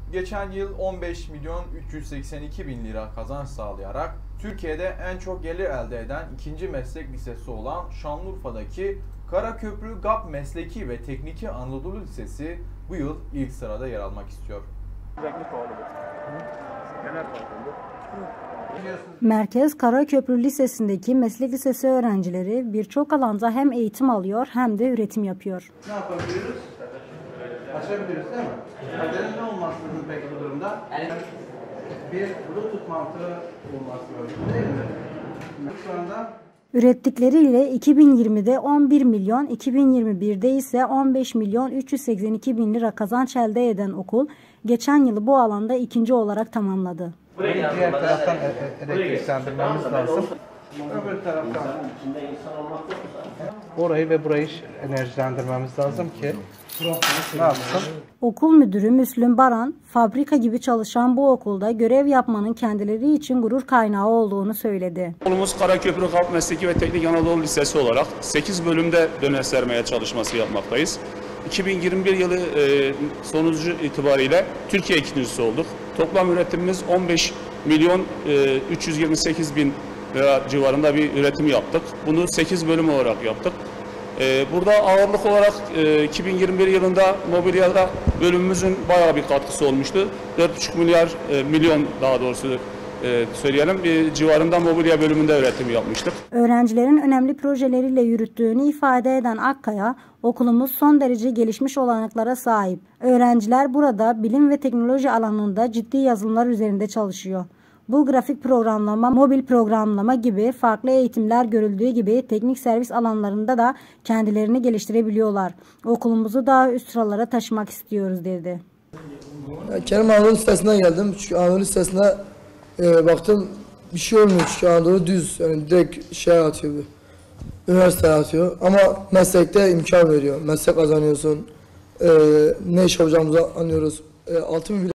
geçen yıl 15 milyon 382 bin lira kazanç sağlayarak Türkiye'de en çok gelir elde eden ikinci meslek lisesi olan Şanlıurfa'daki Karaköprü GAP Mesleki ve Tekniki Anadolu Lisesi bu yıl ilk sırada yer almak istiyor. Merkez Karaköprü Lisesi'ndeki meslek lisesi öğrencileri birçok alanda hem eğitim alıyor hem de üretim yapıyor. Ne yapabiliriz? Açabiliriz değil mi? Neden ne olmaz peki bu durumda? Bir Bluetooth mantığı olması lazım değil mi? Şu anda Ürettikleriyle 2020'de 11 milyon, 2021'de ise 15 milyon 382 bin lira kazanç elde eden okul, geçen yılı bu alanda ikinci olarak tamamladı. diğer taraftan elektriklendirmemiz lazım. Öbür taraftan orayı ve burayı enerjilendirmemiz lazım ki ne yapsın? Okul müdürü Müslüm Baran, fabrika gibi çalışan bu okulda görev yapmanın kendileri için gurur kaynağı olduğunu söyledi. Okulumuz Karaköprü GAP Mesleki ve Teknik Anadolu Lisesi olarak 8 bölümde dönem sermaye çalışması yapmaktayız. 2021 yılı sonucu itibariyle Türkiye ikincisi olduk. Toplam üretimimiz 15 milyon 328 bin lira civarında bir üretim yaptık. Bunu 8 bölüm olarak yaptık. Burada ağırlık olarak 2021 yılında mobilyada bölümümüzün bayağı bir katkısı olmuştu. 4,5 milyon daha doğrusu söyleyelim bir civarında mobilya bölümünde üretim yapmıştık. Öğrencilerin önemli projeleriyle yürüttüğünü ifade eden Akkaya, okulumuz son derece gelişmiş olanaklara sahip. Öğrenciler burada bilim ve teknoloji alanında ciddi yazılımlar üzerinde çalışıyor. Bu grafik programlama, mobil programlama gibi farklı eğitimler görüldüğü gibi teknik servis alanlarında da kendilerini geliştirebiliyorlar. Okulumuzu daha üst sıralara taşımak istiyoruz dedi. Kendim Anadolu Lisesi'ne geldim. Çünkü Anadolu Lisesi'ne baktım bir şey olmuyor çünkü Anadolu düz. Yani direkt şey atıyor, üniversite atıyor. Ama meslekte imkan veriyor. Meslek kazanıyorsun. Ne iş yapacağımızı anlıyoruz. 6.000